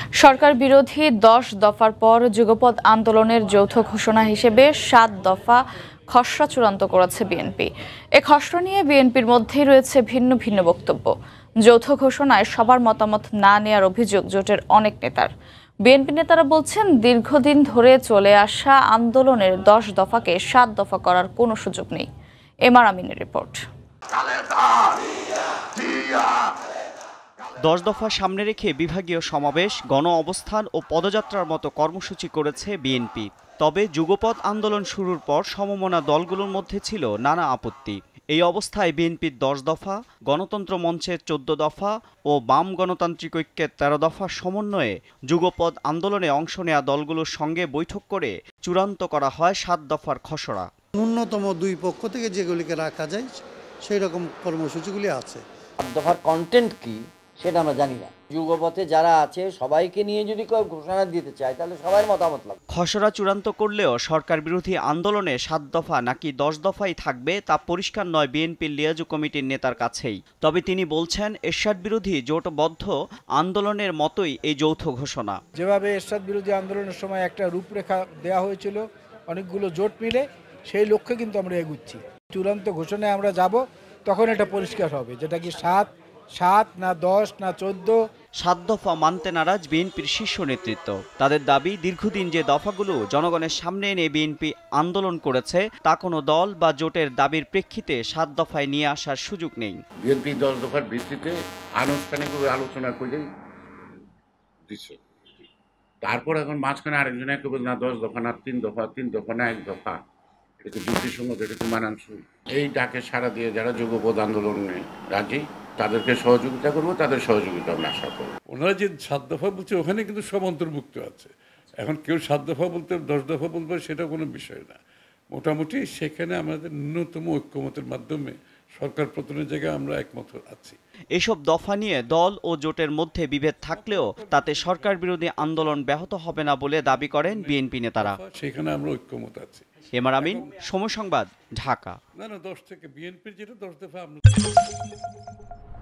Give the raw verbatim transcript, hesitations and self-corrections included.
সরকার বিরোধী দশ দফার পর যুগপৎ আন্দোলনের যৌথ ঘোষণা হিসেবে সাত দফা খসড়া চূড়ান্ত করেছে বিএনপি। এ খসড়া নিয়ে বিএনপির মধ্যেই রয়েছে ভিন্ন ভিন্ন বক্তব্য। যৌথ ঘোষণায় সবার মতামত না নেয়ার অভিযোগ জোটের অনেক নেতার। বিএনপি নেতারা বলছেন, দীর্ঘদিন ধরে চলে আসা আন্দোলনের দশ দফাকে সাত দফা করার কোনো সুযোগ নেই। এমআর আমিনের রিপোর্ট। দশ দফা সামনে রেখে বিভাগীয় সমাবেশ, গণ অবস্থান ও পদযাত্রার মতো কর্মসূচি করেছে বিএনপি। তবে যুগপৎ আন্দোলন শুরুর পর সমমনা দলগুলোর মধ্যে ছিল নানা আপত্তি। এই অবস্থায় বিএনপির দশ দফা, গণতন্ত্র মঞ্চের চোদ্দ দফা ও বাম গণতান্ত্রিক ঐক্যের তেরো দফার সমন্বয়ে যুগপৎ আন্দোলনে অংশ নেয়া দলগুলোর সঙ্গে বৈঠক করে চূড়ান্ত করা হয় সাত দফার খসড়া। ন্যূনতম দুই পক্ষ থেকে যেগুলিকে রাখা যায় সেই রকম কর্মসূচিগুলি আছে। সাত দফার কন্টেন্ট কি সেটা আমরা জানি না। যুগপথে যারা আছে সবাইকে নিয়ে যদি কেউ ঘোষণা দিতে চায় তাহলে সবার মতামত লাগবে। খসড়া চূড়ান্ত করলেও সরকার বিরোধী আন্দোলনে সাত দফা নাকি দশ দফাই থাকবে তা পরিষ্কার নয় বিএনপির লিয়াজু কমিটির নেতার কাছেই। তবে তিনি বলছেন, এরশাদ বিরোধী জোটবদ্ধ আন্দোলনের মতোই এই যৌথ ঘোষণা। যেভাবে এরশাদ বিরোধী আন্দোলনের সময় একটা রূপরেখা দেওয়া হয়েছিল অনেকগুলো জোট মিলে, সেই লক্ষ্যে কিন্তু আমরা এগুচ্ছি। চূড়ান্ত ঘোষণায় আমরা যাব, তখন এটা পরিষ্কার হবে যেটা কি সাত সাত না দশ না চোদ্দ। সাত দফা মানতে নারাজ বিএনপির শীর্ষ নেতৃত্ব। তাদের দাবি, দীর্ঘদিন যে দফাগুলো জনগণের সামনে এনে বিএনপি আন্দোলন করেছে তা কোনো দল বা জোটের দাবির প্রেক্ষিতে সাত দফায় নিয়ে আসার সুযোগ নেই। বিএনপি দশ দফার ভিত্তিতে আনুষ্ঠানিকভাবে আলোচনা করে দিচ্ছে, তারপর এখন মাঝখানে আরেকজন একেবারে না দশ দফা না তিন দফা, তিন দফা না এক দফা, এটা যুক্তিসঙ্গত, এটা কি মানানসই? এই ডাকে সাড়া দিয়ে যারা যুগপৎ আন্দোলনে রাজি তাদেরকে সহযোগিতা করবো, তাদের সহযোগিতা আমরা আশা করবো। ওনারা যে সাত দফা বলছে ওখানে কিন্তু সব অন্তর্ভুক্ত আছে। এখন কেউ সাত দফা বলতে দশ দফা বলবে সেটা কোনো বিষয় না। মোটামুটি সেখানে আমাদের ন্যূনতম ঐক্যমতের মাধ্যমে সরকার পতনের জায়গায় আমরা একমত আছি। এসব দফা নিয়ে দল ও জোটের মধ্যে বিভেদ থাকলেও তাতে সরকার বিরোধী আন্দোলন ব্যাহত হবে না বলে দাবি করেন বিএনপি নেতারা। সেখানে আমরা ঐক্যমত আছি। এমআর আমিন, সময় সংবাদ, ঢাকা। না না দশ থেকে বিএনপির যেটা দশ দফা আমরা